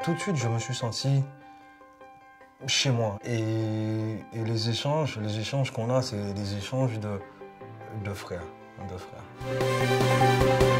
tout de suite, je me suis senti chez moi. Et les échanges qu'on a, c'est des échanges de frères. De frères.